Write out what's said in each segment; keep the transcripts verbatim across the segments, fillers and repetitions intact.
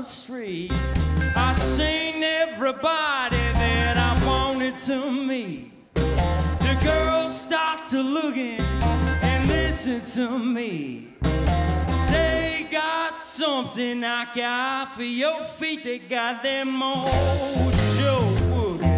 the street. I seen everybody that I wanted to meet. The girls start to looking and listen to me. They got something I got for your feet. They got them mojo boogie.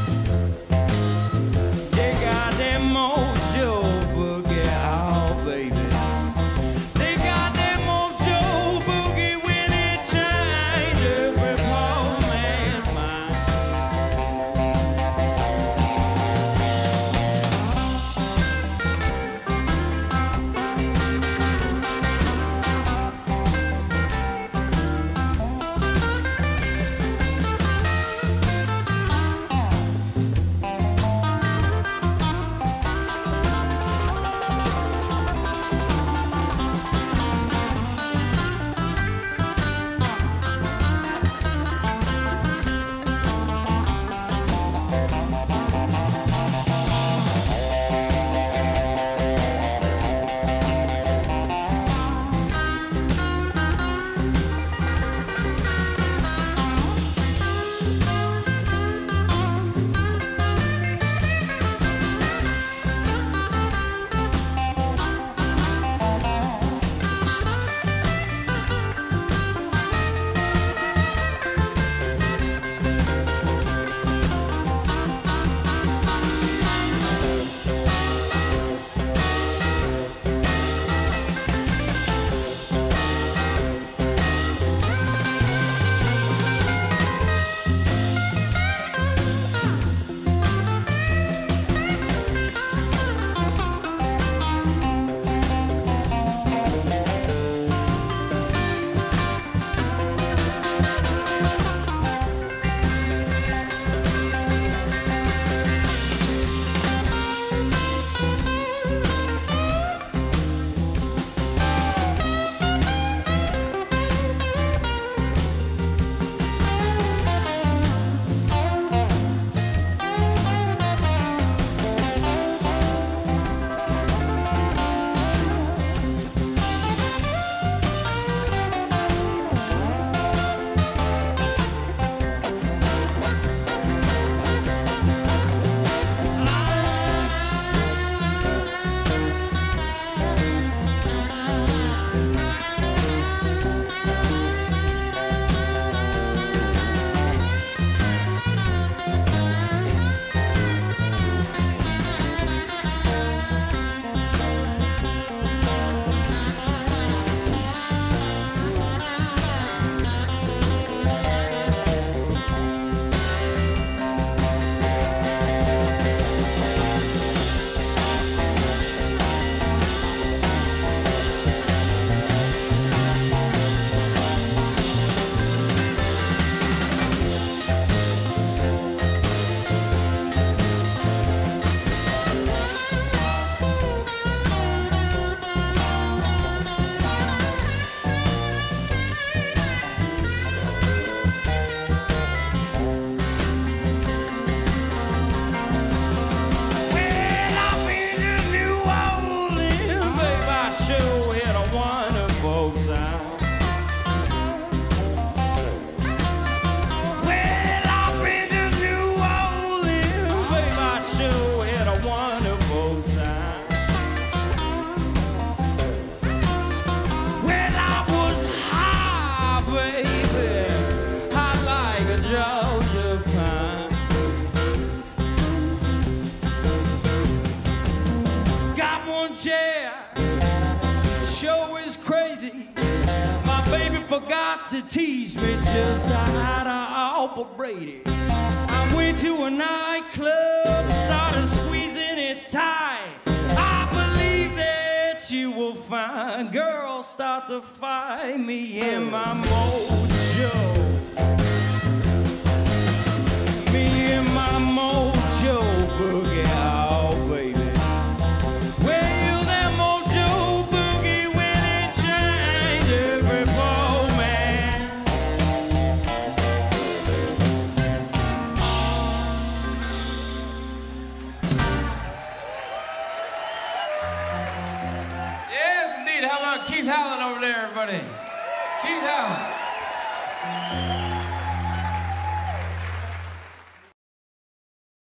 They got them mojo boogie, oh baby. They got them mojo boogie when it change every poor man's mind. Forgot to tease me just out of Alpha Brady. I went to a nightclub, started squeezing it tight. I believe that you will find girls start to find me in my mojo. Me in my mojo boogie, oh baby. Well, that mojo boogie when it changed every poor man. Yes, indeed. How about Keith Howland over there, everybody? Keith Howland. Thank you.